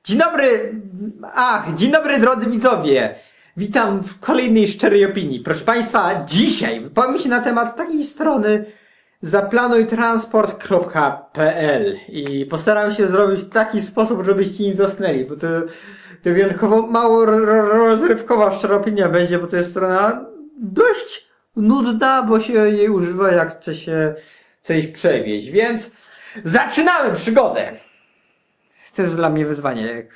Dzień dobry, dzień dobry drodzy widzowie. Witam w kolejnej szczerej opinii. Proszę Państwa, dzisiaj wypowiem się na temat takiej strony zaplanujtransport.pl i postaram się zrobić w taki sposób, żebyście nie zasnęli, bo to wyjątkowo mało rozrywkowa szczera opinia będzie, bo to jest strona dość nudna, bo się jej używa jak chce się coś przewieźć, więc zaczynamy przygodę. To jest dla mnie wyzwanie.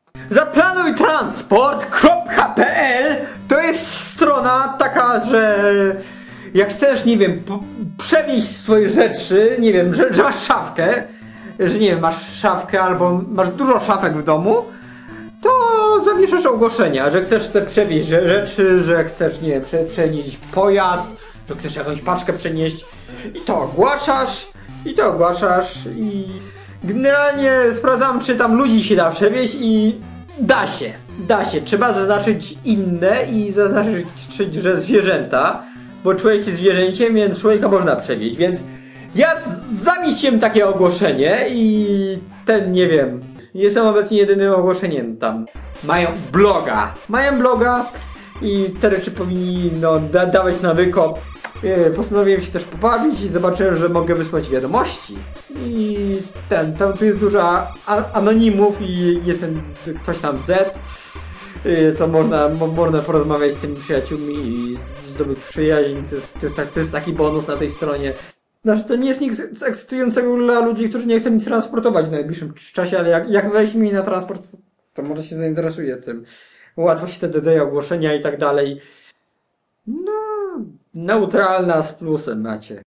Zaplanujtransport.pl to jest strona taka, że jak chcesz, nie wiem, przewieźć swoje rzeczy, nie wiem, że masz szafkę, że nie wiem, masz szafkę albo masz dużo szafek w domu, to zawieszasz ogłoszenia, że chcesz te przewieźć rzeczy, że chcesz, nie wiem, przenieść pojazd, że chcesz jakąś paczkę przenieść i to ogłaszasz i generalnie sprawdzam, czy tam ludzi się da przewieźć i da się. Trzeba zaznaczyć inne i zaznaczyć, że zwierzęta, bo człowiek jest zwierzęciem, więc człowieka można przewieźć, więc ja zamieściłem takie ogłoszenie i nie wiem, jestem obecnie jedynym ogłoszeniem tam. Mają bloga i te rzeczy powinni dawać na wykop. Postanowiłem się też pobawić i zobaczyłem, że mogę wysłać wiadomości. I tu jest dużo anonimów i jestem ktoś tam Z. To można porozmawiać z tymi przyjaciółmi i zdobyć przyjaźń. To jest taki bonus na tej stronie. Znaczy to nie jest nic ekscytującego dla ludzi, którzy nie chcą nic transportować w najbliższym czasie, ale jak weźmie na transport, to może się zainteresuje tym. Łatwo się dodaje ogłoszenia i tak dalej. No, neutralna z plusem macie.